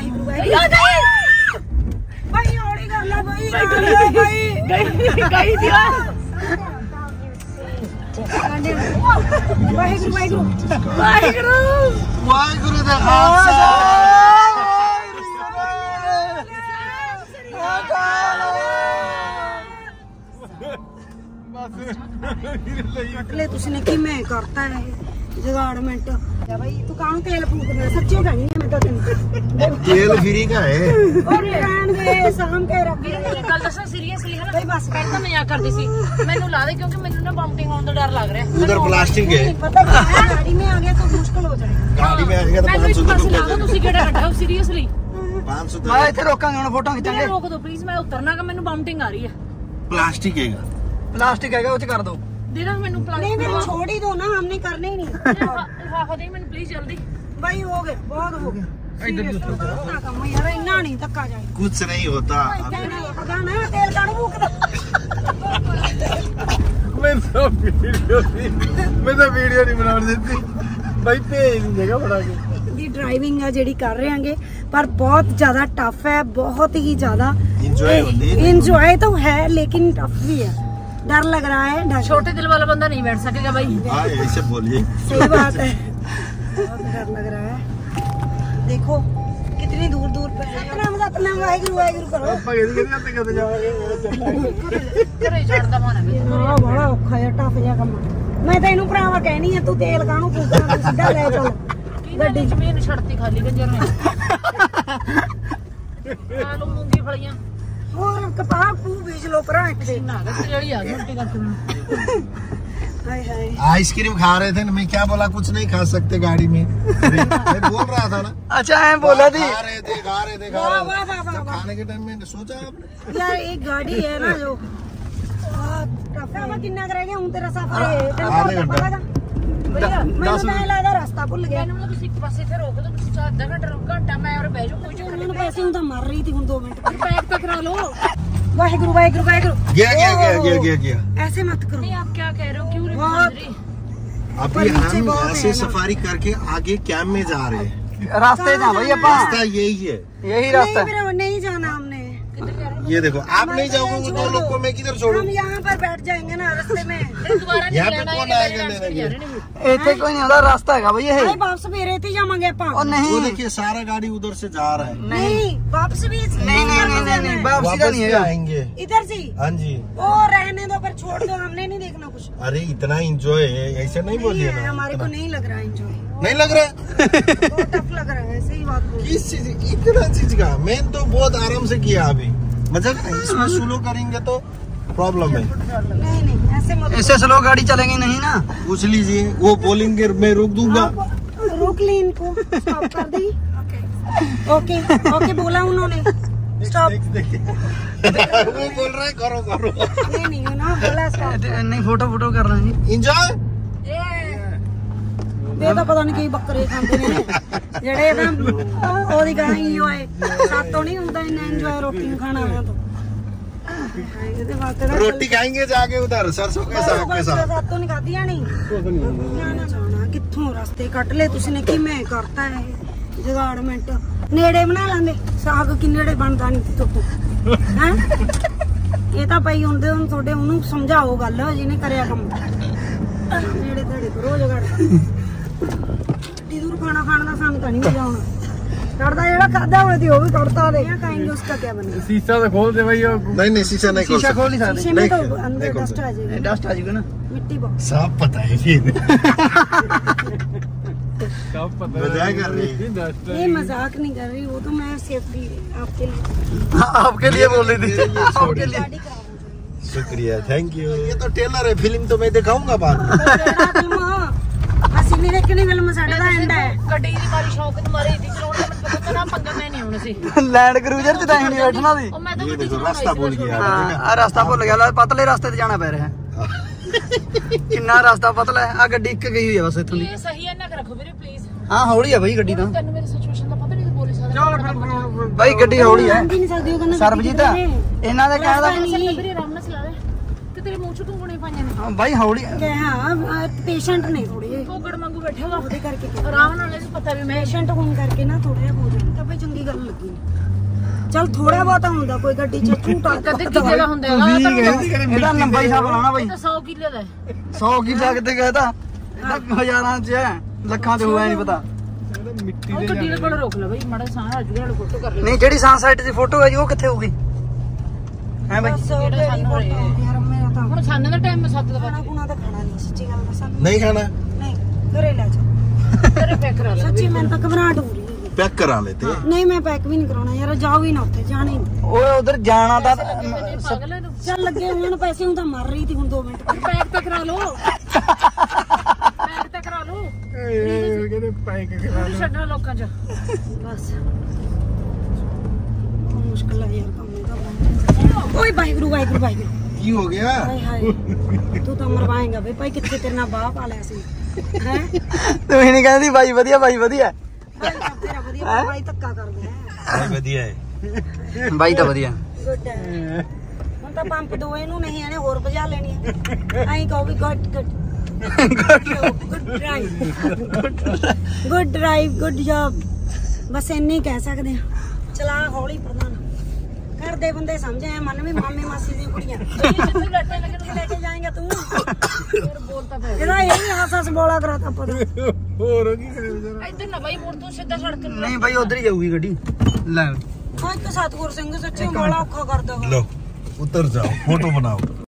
भाई हौली कर लो भाई गई दिया वाहिगुरु दे खालसा अगले तुसने कि मैं करता है जगाड़मेंट भाई तू कहाँ तेल फूकना सच्ची कहनी है मैं तो तेल फ्री का है और रहन दे शाम के रख गल दसा सीरियसली है ना भाई बस कर तो मजाक करदी सी मैनू ला दे क्योंकि मैनू ना बम्पिंग होने दा डर लग रहा है उधर प्लास्टिक है पता क्या गाड़ी में आ गया तो मुश्किल हो जाएगा गाड़ी में आ गया तो 500 रुपए ला दो तुसी केड़ा कटाओ सीरियसली 500 मैं इथे रोकांगे हुन फोटो खिंचांगे रोक दो प्लीज मैं उतरना का मैनू बम्पिंग आ रही है प्लास्टिक है प्लास्टिक हैगा उच कर दो दे दो मैनू नहीं मेरे छोड़ ही दो ना हमने करने ही नहीं लिफाफा दे मैनू प्लीज जल्दी भाई हो गए बहुत हो गया इधर काम यार इन्ना नहीं धक्का जाए कुछ नहीं होता पता ना तेल काढ़ मुकदा मैं तो वीडियो नहीं बना देती भाई भेज देगा बड़ा के दी ड्राइविंग है जेडी कर रहे हैं पर बहुत ज्यादा टफ है बहुत ही ज्यादा इंजॉय तो है लेकिन टफ भी है डर लग रहा है छोटे दिल वाला बंदा नहीं बैठ सकेगा भाई हाँ ऐसे बोलिए सही बात है बहुत डर लग रहा है देखो कितनी दूर दूर पे सतनाम वाहिगुरु वाहिगुरु करो घरे चढ़दा माना बड़ा औखा है टफ जिहा काम मैं तो इनू भरावा कहनी है तू तेल काहनू फूकना तू सीधा ले चल गड्डी जमीन छड़ती खाली गंजर ने आलू मूंगी फलियां और कपाह पू बीज लो करा इतने ना तेरी आ गई उल्टी करके हाय हाय आइसक्रीम खा रहे थे ना मैं क्या बोला कुछ नहीं खा सकते गाड़ी में मैं बोल रहा था ना अच्छा है बोला थी खा रहे थे खाने के टाइम में सोचा आपने यार एक गाड़ी है ना जो किन्ना करेगा हूं तेरा सफर है आधे घंटा मैं लगा रास्ता भूल गया मैंने मतलब एक पासे से रोक दो तुम आधा घंटा मैं और बैठो कोई जो उन्होंने पैसे हूं तो मर रही थी हुन 2 मिनट बैग तक करा लो वाहिगुरु वाहिगुरु वाहिगुरु गया ऐसे मत करो नहीं आप क्या कह रहे हो क्यों रही अभी हम यहाँ से सफारी करके आगे कैंप में जा रहे हैं रास्ते जा भाई अपा रास्ता यही है यही रास्ता है नहीं जाना हमने ये देखो आप नहीं जाओगे वो 2 लोग को मैं किधर छोड़ूं हम यहाँ पर बैठ जाएंगे ना रास्ते में यहाँ पे कौन आएगा लेने के इथे कोई नहीं होता रास्ता है भाई ये वापस भी रहती जाएंगे और नहीं वो देखिए सारा गाड़ी उधर से जा रहा है नहीं वापस भी नहीं वापसी का नहीं है आएंगे इधर से हाँ जी वो रहने दो पर छोड़ दो हमने नहीं देखना कुछ अरे इतना एंजॉय है ऐसे नहीं बोलिए ना हमारे को नहीं लग रहा एंजॉय नहीं लग रहा है बहुत टफ लग रहा है सही बात बोल किस चीज इतना चीज का मैं तो बहुत आराम से किया अभी मतलब इसमें स्लो करेंगे तो प्रॉब्लम है नहीं ऐसे मत ऐसे स्लो गाड़ी चलेंगी नहीं ना पूछ लीजिए वो बोलेंगे मैं रोक दूंगा रोक ली इनको स्टॉप कर दी ओके ओके बोला उन्होंने स्टॉप वो बोल रहा है करो नहीं ना बोला स्टॉप नहीं फोटो कर रहे हैं एंजॉय ये तो पता नहीं की बकरे खाते ने ਜਿਹੜੇ ਤਾਂ ਉਹਦੀ ਗਾਈ ਹੋਏ ਸਾਤੋਂ ਨਹੀਂ ਹੁੰਦਾ ਇੰਨਾ ਇੰਜੋਏ ਰੋਟੀ ਨੂੰ ਖਾਣਾ ਵਾ ਤੋਂ ਇਹਦੇ ਵਾਸਤੇ ਨਾ रोटी खाएंगे जाके उधर सरसों के साग के साथ ਸਾਤੋਂ ਨਹੀਂ ਖਾਧੀਆਂ ਨਹੀਂ ਨਾ ਜਾਣਾ ਕਿੱਥੋਂ ਰਸਤੇ ਕੱਟ ਲੈ ਤੁਸੀਂ ਨੇ ਕੀ ਮੈਂ ਕਰਤਾ ਹੈ ਜਗਾੜਮੈਂਟ ਨੇੜੇ ਬਣਾ ਲੈਂਦੇ ਸਾਗ ਕਿ ਨੇੜੇ ਬਣਦਾ ਨਹੀਂ ਤੋਂ ਹੈ ਇਹ ਤਾਂ ਪਈ ਹੁੰਦੇ ਹੁਣ ਤੁਹਾਡੇ ਉਹਨੂੰ ਸਮਝਾਓ ਗੱਲ ਜਿਹਨੇ ਕਰਿਆ ਕੰਮ ਨੇੜੇ ਤੇੜੇ ਕਰੋ ਜਗਾੜ दूर खाना खाने का सामने तो नहीं मजा आना करता जेड़ा खादा हुआ थी वो भी करता दे यहाँ कहेंगे उसका क्या बनेगा शीशा तो खोल दे भाई नहीं शीशा नहीं खोल शीशा खोल नहीं सकते शीशे में तो अंदर डस्ट आ जाएगी डस्ट आ जाएगा ना मिट्टी बहुत सब पता है फिर सब पता है मजाक कर रही है ये मजाक नहीं कर रही वो तो मैं सेफ्टी आपके लिए बोल रही थी आपके लिए शुक्रिया थैंक यू ये तो ट्रेलर है फिल्म तो मैं दिखाऊंगा बाद में ਅਸੀਂ ਨਹੀਂ ਦੇਖਣੀ ਫਿਲਮ ਸਾਡਾ ਦਾ ਐਂਡ ਹੈ ਗੱਡੀ ਦੀ ਮਾਰੀ ਸ਼ੌਕ ਮਾਰੀ ਦੀ ਚਲਾਉਣ ਦਾ ਮੈਨੂੰ ਪਤਾ ਨਾ ਪੰਗਾ ਮੈਂ ਨਹੀਂ ਆਉਣਾ ਸੀ लैंड क्रूजर च तो नहीं बैठना थी ਉਹ ਮੈਂ ਤਾਂ ये ਗੱਡੀ देखो रास्ता भूल गया हाँ रास्ता भुल गया पतले रास्ते ते जाना पै रहा है किन्ना रास्ता पतला है आ गड्डी इक गई हुई है बस इत्थों दी ਇਹ ਸਹੀ ਹੈ ਨਾ ਰੱਖੋ ਵੀਰੇ ਪਲੀਜ਼ हाँ हौली है भाई गड्डी तो ਤੈਨੂੰ ਮੇਰੀ ਸਿਚੁਏਸ਼ਨ ਦਾ ਪਤਾ ਨਹੀਂ ਬੋਲ ਸਕਦਾ भाई गड्डी हौली है ਨਹੀਂ ਸਕਦੀ ਉਹ ਕਹਿੰਦਾ ਸਰਬਜੀਤ ਇਹਨਾਂ ਦੇ ਕਹਿਣ ਦਾ ਵੀਰੇ ਆਰਾਮ ਨਾਲ ਚਲਾ ਲੈ ਤੇ ਤੇਰੇ ਮੂੰਹ ਚ ਘੁੰਗਣੇ ਪਾਈਆਂ ਨੇ भाई हौली ਕਿ ਹਾਂ ਪੇਸ਼ੈਂਟ ਨਹੀਂ ਥੋੜੀ ਕੋਗੜ ਵਾਂਗੂ ਬੈਠੇਗਾ ਉਹਦੇ ਕਰਕੇ ਆਰਾਮ ਨਾਲ ਇਹਨੂੰ ਪਤਾ ਵੀ ਮੈਂ ਪੇਸ਼ੈਂਟ ਹੋਣ ਕਰਕੇ ਨਾ ਥੋੜਾ ਜਿਹਾ ਹੋ ਜਾਂਦਾ ਕੋਈ ਚੰਗੀ ਗੱਲ ਲੱਗੀ ਨੀ। ਚੱਲ ਥੋੜਾ ਬਹੁਤਾ ਹੁੰਦਾ ਕੋਈ ਗੱਡੀ ਚ ਝੂਟਾ ਕਦੇ ਕਿੱਥੇ ਦਾ ਹੁੰਦਾ ਹੈਗਾ ਇਹਦਾ ਲੰਬਾ ਹੀ ਹਿਸਾਬ ਲਾਣਾ ਬਾਈ 100 ਕਿਲੋ ਦਾ 100 ਕੀ ਕਿਤੇ ਕਹਤਾ ਹਜ਼ਾਰਾਂ ਚ ਹੈ ਲੱਖਾਂ ਤੇ ਹੋਇਆ ਨਹੀਂ ਪਤਾ मिट्टी ਉਹ ਗੱਡੀ ਦੇ ਕੋਲ ਰੋਕ ਲੈ ਬਈ ਮਾੜਾ ਸਾਹ ਆ ਜੂਗਾ ਫੋਟੋ ਕਰ ਲੈ ਨਹੀਂ ਜਿਹੜੀ ਸਨਸਾਈਟ ਦੀ ਫੋਟੋ ਹੈ ਜੀ ਉਹ ਕਿੱਥੇ ਹੋਊਗੀ ਹੈ ਬਾਈ ਬਸ ਉਹ ਕਿਹੜੀ ਫੋਟੋ ਯਾਰ ਮੇਰਾ ਤਾਂ ਹੁਣ ਸਾਨੂੰ ਦਾ ਟਾਈਮ 7 ਦਾ ਖਾਣਾ ਖੁਣਾ ਤਾਂ ਖਾਣਾ ਨਹੀਂ ਸੱਚੀ ਗੱਲ ਦੱਸਾਂ नहीं खाना ਨਹੀਂ ਘਰੇ ਲੈ ਜਾ ਤੇਰੇ ਪੈਕ ਕਰਾ ਲੈ ਸੱਚੀ ਮੈਨੂੰ ਤਾਂ ਘਬਰਾਹਟ ਹੋ ਰਹੀ ਹੈ पैक करा लेते ਨਹੀਂ ਮੈਂ ਪੈਕ ਵੀ ਨਹੀਂ ਕਰਾਉਣਾ ਯਾਰ ਜਾਓ ਹੀ ਨਾ ਉੱਥੇ ਜਾਣਾ ਹੀ ਨਹੀਂ ਓਏ ਉਧਰ ਜਾਣਾ ਤਾਂ ਪਾਗਲ ਹੈ ਤੂੰ ਚੱਲ ਲੱਗੇ ਹੁਣ ਪੈਸੇ ਹੁਣ ਤਾਂ ਮਰ ਰਹੀ ਸੀ ਹੁਣ 2 ਮਿੰਟ ਪੈਕ ਤਾਂ ਕਰਾ ਲਓ ਪੈਕ ਤਾਂ ਕਰਾ ਲਓ कहते पैक करा ਤੂੰ ਛੱਡਣਾ ਲੋਕਾਂ 'ਚ ਬਸ ਬਹੁਤ ਮੁਸ਼ਕਿਲ ਹੈ ਯਾਰ ਕੰਮ ਇਹਦਾ ਓਏ ਵਾਹਿਗੁਰੂ ਵਾਹਿਗੁਰੂ ਵਾਹਿਗੁਰੂ की हो गया ਹਾਏ ਹਾਏ ਤੂੰ ਤਾਂ ਮਰਵਾਏਂਗਾ ਬਈ ਭਾਈ ਕਿੱਥੇ ਤੇਰੇ ਨਾਲ ਬਾਹ ਪਾ ਲਿਆ ਸੀ ਹੈ ਤੂੰ ਹੀ ਨਹੀਂ ਕਹਿੰਦੀ ਬਾਈ ਵਧੀਆ ਬਾਈ ਵਧੀਆ ਭਾਈ ਤਾਂ ਤੇਰਾ ਵਧੀਆ ਭਾਈ ਧੱਕਾ ਕਰ ਗਿਆ बढ़िया है ਬਾਈ ਤਾਂ ਵਧੀਆ ਗੁੱਡ ਹੁਣ ਤਾਂ ਪੰਪ ਦੋ ਇਹਨੂੰ ਨਹੀਂ ਆਣੇ ਹੋਰ ਭਜਾ ਲੈਣੀ ਹੈ ਐਂ ਕਹੋ ਵੀ good good drive good job ਬਸ ਇੰਨੇ ਹੀ ਕਹਿ ਸਕਦੇ ਆ ਚਲਾ ਹੌਲੀ ਪ੍ਰਧਾਨ ਘਰ ਦੇ ਬੰਦੇ ਸਮਝ ਆਏ ਮਨ ਵੀ ਮਾਮੇ ਮਾਸੀ ਦੀਆਂ ਕੁੜੀਆਂ ਜਿੱਥੇ ਲੱਟੇ ਲੱਗੇ ਨੂੰ ਲੈ ਕੇ ਜਾਏਗਾ ਤੂੰ ਫਿਰ ਬੋਲਤਾ ਪੈ ਇਹਦਾ ਇਹ ਵੀ ਹੱਸ ਬੋਲਾ ਕਰਾਤਾ ਪਤਾ और की करे बेचारा ਇੱਧਰ ਨਾ ਬਾਈ ਮੋੜ ਤੂੰ ਸਿੱਧਾ ਸੜਕ ਨੂੰ ਨਹੀਂ ਬਾਈ ਉਧਰ ਹੀ ਜਾਊਗੀ ਗੱਡੀ ਲੈ ਹਾਂ ਇੱਕ ਸਤਗੁਰ ਸਿੰਘ ਸੱਚੀ ਬੜਾ ਔਖਾ ਕਰਦਾ ਵਾ लो उतर जाओ फोटो बनाओ